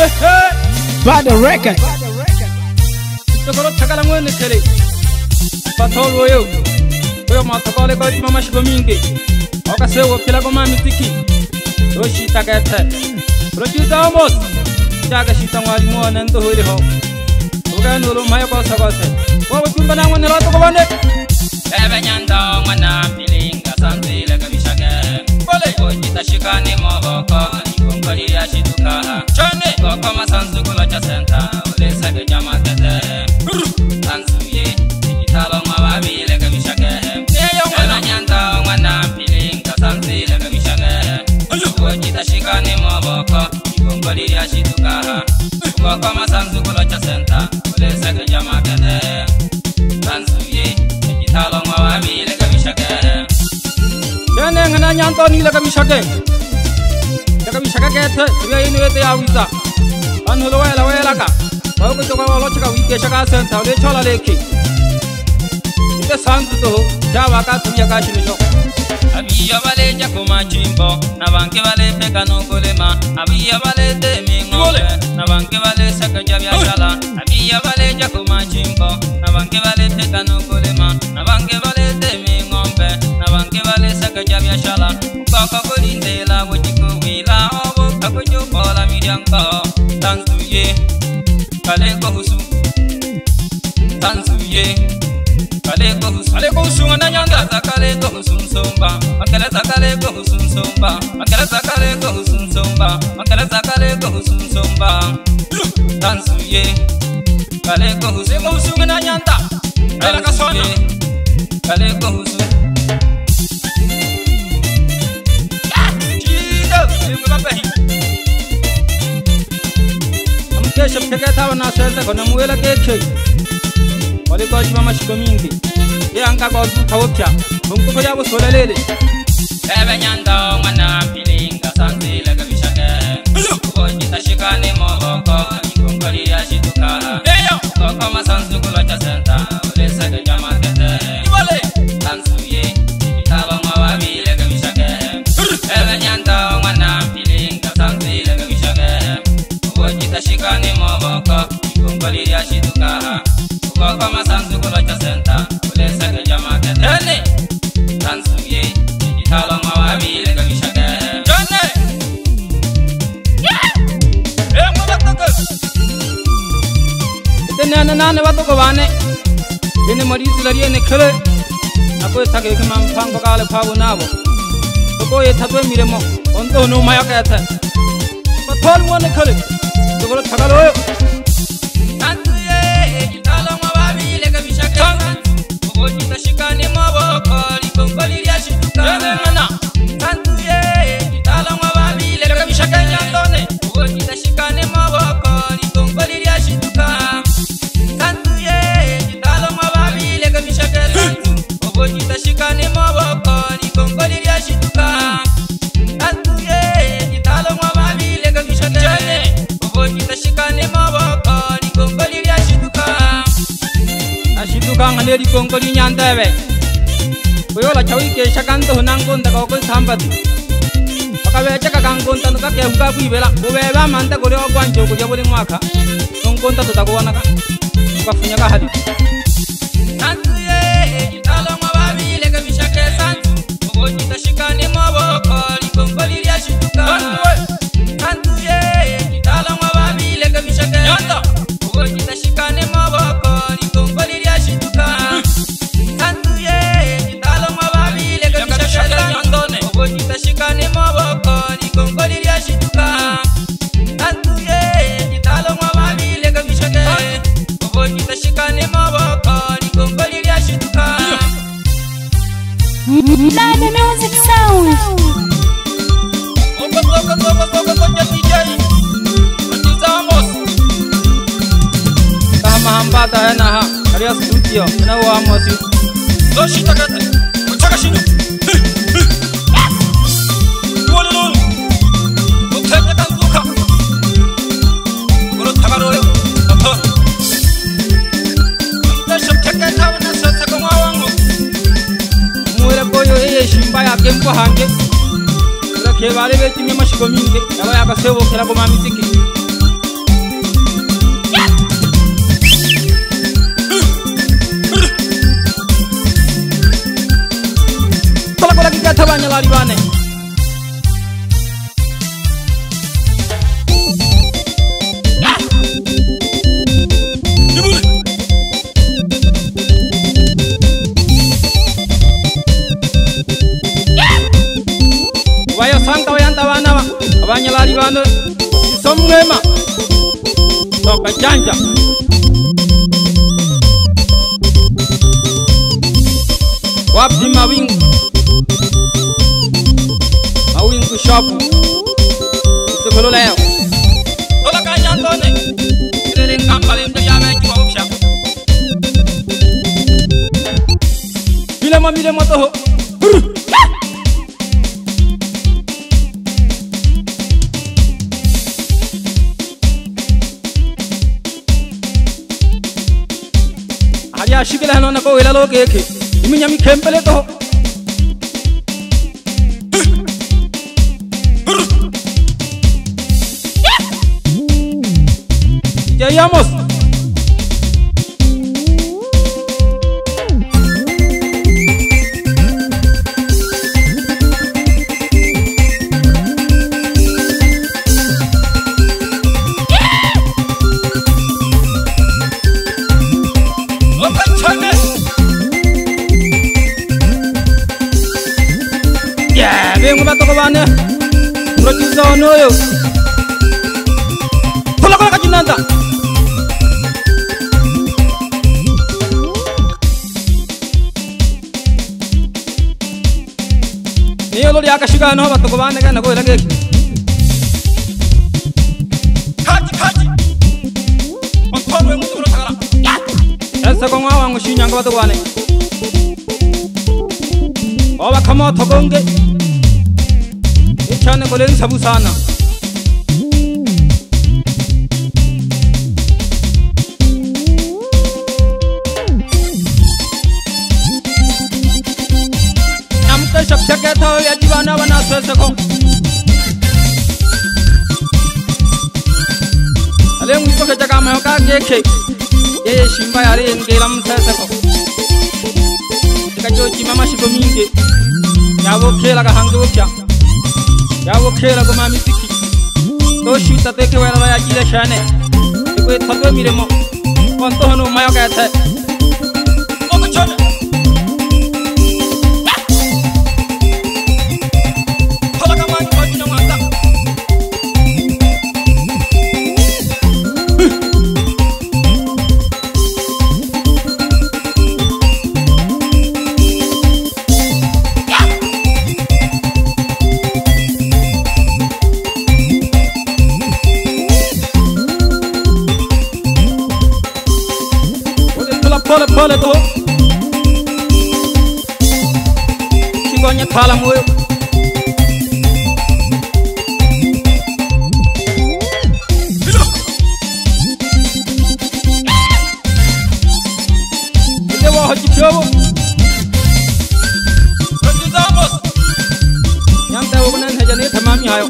Bad record. Tokoro takala ngone kere. Patolo yo. Yo matakole ko mama shigominge. Oka sewo kila ko mami tiki. Roshi takata. Roshi damos. Jaga shita ngwali mo nando hore ho. Oga nolo maya ko sagose. Wa tumba na ngone roto ko bande. Ebe nyanda ngwana pilinga sanzile kabishake. Bole ko jitashikane moboko. Ngoli ya shituka. Chane ko kama sanzu kula cha senta. Ole sage jama tete. Sansuye digitalo mawabile kabishake. Eyo ngwana nyanda ngwana pilinga sanzile kabishake. Ko jitashikane moboko. Ngoli ya shituka. Ko kama sanzu kula cha senta. Ole sage jama tete. Sansuye digitalo mawabile kabishake. Chane ngana nyanto ni la kabishake. Kabishaka kete riya inu ete ya wiza. Anhulo wela ka. Bawo ko toka walo chaka wike shaka senta le chola leki. Ite santu to jawa ka tuya ka shino. Abiya bale jakuma chimbo na banke bale peka no kolema. Abiya bale te mingo na banke bale saka jabya shala. Abiya bale jakuma chimbo na banke bale peka no kolema. Na banke bale te mingo na banke bale saka jabya shala. Ukaka kolinde la wajiko wila obo kakojo kola midyanko. Tansuye kale ko husu. Tansuye kale ko husu ngana nyanda zakale ko husu somba. Makala zakale ko husu somba. Makala zakale ko husu somba. Makala zakale ko husu somba. Tansuye kale ko husu ngana nyanda. Kala ka sona kale ko husu. Kesho mteketa wana sasa kona muwela keche. Wale kwa jima mashiko mingi. Ye anka kwa duka wopya. Mungu kwa yabo solelele. Ebe nyanda ngwana pilinga sanzile kabishake. Ko jitashikane moboko. Ngoli ya shituka. Ko kama sanzu kula cha senta. Ole sage jama tete. Sansuye digitalo mawabile kabishake. Ebe nyanda ngwana pilinga sanzile kabishake. Ko jitashikane moboko. Ngoli ya shituka. Ko kama sanzu kula cha senta. Ole sage jama tete. Sansuye digitalo mawabile kabishake. Jone Ite nane wato ko bane. Ine marizi lariye ne khere. Ako tage ke mam phang bakale phabu nabo. Ko ye thatwe miremo. Onto no maya ka tha. Pathol mo ne khere. Togoro thagalo. Sansuye digitalo mawabile kabishake. Ko jitashikane moboko. Ngoli ya shituka. Sansuye digitalo mawabile kabishake nyandone. Ko jitashikane moboko. Ngoli ya shituka. Sansuye digitalo mawabile kabishake. Ko jitashikane moboko. Ngoli ya shituka. Sansuye digitalo mawabile kabishake. Ko jitashikane moboko. Ngoli ya shituka. Ashituka ngale di kongkoli nyanda be. Koyola chawi ke shakanto nangon da ko thambati. Pakawe chaka kangon tanu ka ke huka kuibela. Kubeba manda gore ogwanjo ko jabole mwaka. Ngonta to takwana ka. Bafunya ka hadi. Sansuye digitalo mawabile kabishake. Sansu ko jitashikane moboko. Ngoli ya shituka. Sansuye digitalo mawabile kabishake. Ko jitashikane moboko. Ngoli ya shituka. Sansuye digitalo mawabile kabishake. Ko jitashikane moboko. Ngoli ya shituka. Sansuye digitalo mawabile kabishake. Ko jitashikane moboko. Ngoli ya shituka. Live music sound. Kama hambata hena ha. Kariya studio. Na wa amosi. Doshi takate. Utaka shino. Wololo. Utaka tanzuka. Guru tagaro yo. Apa. Ndasho takata wana sasa kwa wangu. Muwela koyo ye shimba ya kempo hange. Kula ke bale be timye mashiko mingi. Yaba ya ka sewo kila ko mami tiki. Shagata banyalali bane. Wayo sangka wayanta bana abanyalali bane. Somwema. Toka janja. Wapi mawingu shapu sekolo leo ola kanya tone ile ngambale ndo yame kwa shapu bila mamile moto haya shikila hanona ko ila lo keke iminyami kempele to Llegamos. Ya, vengo a tocar bana. Producer no yo. Tola ka kinanda. Niyo lo yakashika no bato kubane kana ko ilage kaji otobwe mutu ro tagara esa ko ngwa wangu shinyanga bato kubane oba kama togonge ichane ko len sabu sana Shaketa ya jibana wana seseko ale mwito ke jaga mayo ka geke ye shimba yale ngela mseseko dikajoji mama shibo mingi yabo kela ka hange opya yabo kela ko mami tiki to shuta teke wala ya jile shane ko tadwe miremo konto hono mayo ka the o chona Pole to Kibonya thala moyo Dewa hoji chobo Rajudamos Yang tahu benar saja ni tamami hayo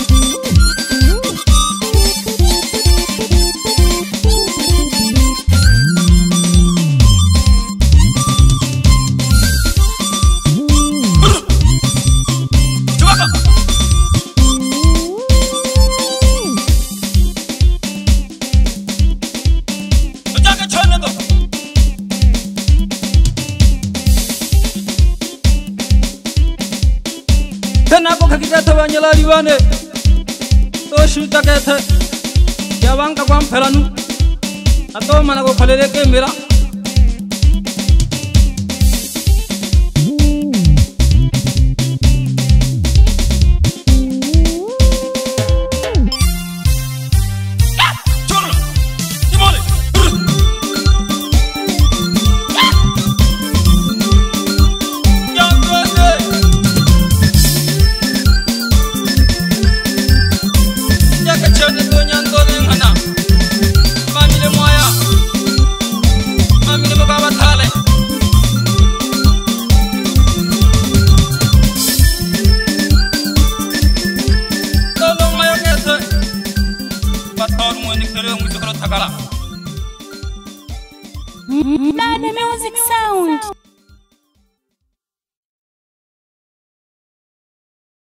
Kenapa kakita tabanyala liwane to shuta kete jawang ka kwam phelanu ato mana ko phalele ke mera Nana Music Sound.